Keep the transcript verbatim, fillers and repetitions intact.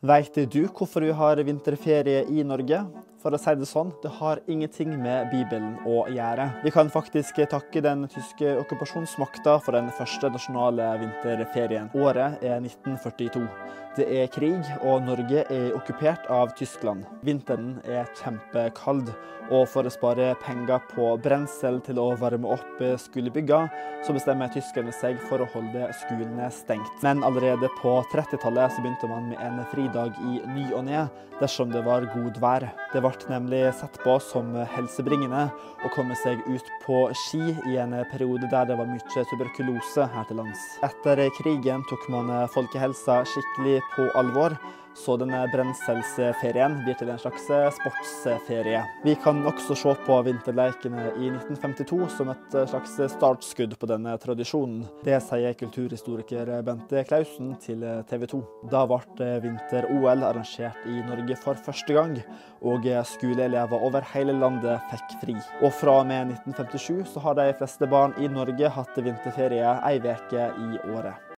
Vet du hvorfor vi har vinterferie i Norge? For å si det sånn, det har ingenting med Bibelen å gjøre. Vi kan faktisk takke den tyske okkupasjonsmakta for den første nasjonale vinterferien. Året er nitten førtito. Det er krig, og Norge er okkupert av Tyskland. Vinteren er kjempekald, og for å spare penger på brensel til å varme opp skolebygga, så bestemmer tyskerne seg for å holde skolene stengt. Men allerede på trettitallet så begynte man med en fridag i ny og ne, dersom det var god vær. Det ble nemlig sett på som helsebringende å komme seg ut på ski i en periode der det var mye tuberkulose her til lands. Etter krigen tok man folkehelsa skikkelig på alvor, så denne brenselsferien blir til en slags sportsferie. Vi kan også se på vinterleikene i nitten femtito som et slags startskudd på denne tradisjonen. Det sier kulturhistoriker Bente Clausen til T V to. Da ble vinter-O L arrangert i Norge for første gang, og skoleelever over hele landet fikk fri. Og fra og med nitten femtisju så har de fleste barn i Norge hatt vinterferie ei uke i året.